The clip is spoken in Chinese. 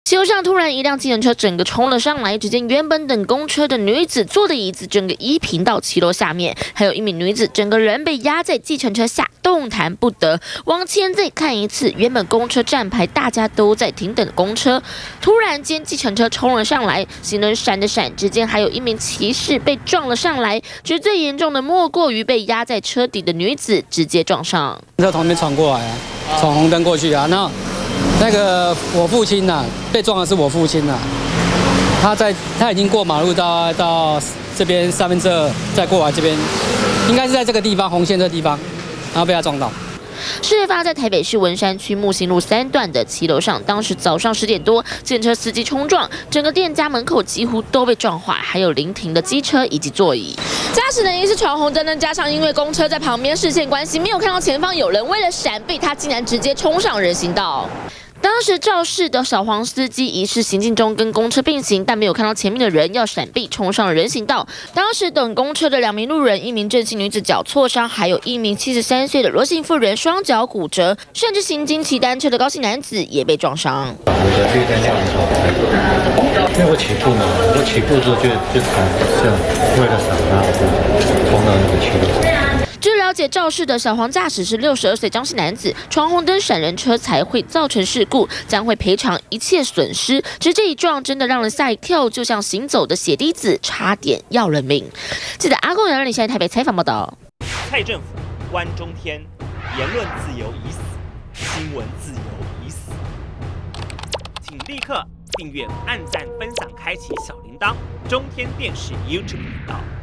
骑楼上突然一辆计程车整个冲了上来，只见原本等公车的女子坐的椅子整个移平到骑楼下面，还有一名女子整个人被压在计程车下，动弹不得。往前再看一次，原本公车站牌大家都在停等的公车，突然间计程车冲了上来，行人闪着闪，之间还有一名骑士被撞了上来。只最严重的莫过于被压在车底的女子直接撞上， 从那边闯过来啊，闯红灯过去啊，那个我父亲呐、被撞的是我父亲呐、他已经过马路到这边2/3，再过来这边，应该是在这个地方红线这个地方，然后被他撞到。 事发在台北市文山区木星路3段的骑楼上，当时早上10点多，计程车司机冲撞，整个店家门口几乎都被撞坏，还有临停的机车以及座椅。驾驶人疑似闯红灯呢，加上因为公车在旁边视线关系，没有看到前方有人，为了闪避，他竟然直接冲上人行道。当时肇事的小黄司机疑似行进中跟公车并行，但没有看到前面的人，要闪避冲上人行道。当时等公车的2名路人，一名郑姓女子脚挫伤，还有一名73岁的罗姓妇人双脚骨折，甚至行经骑单车的高姓男子也被撞伤。 我的绿灯上的时候，因为我起步嘛，我起步之后就踩这样，为了闪他，我冲到那个骑楼上。 据了解，肇事的小黄驾驶是62岁张姓男子，闯红灯闪人车才会造成事故，将会赔偿一切损失。只这一撞真的让人吓一跳，就像行走的血滴子，差点要人命。记者阿公杨丽现在台北采访报道。 蔡政府关中天，言论自由已死，新闻自由已死。请立刻订阅、按赞、分享、开启小铃铛，中天电视 YouTube 频道。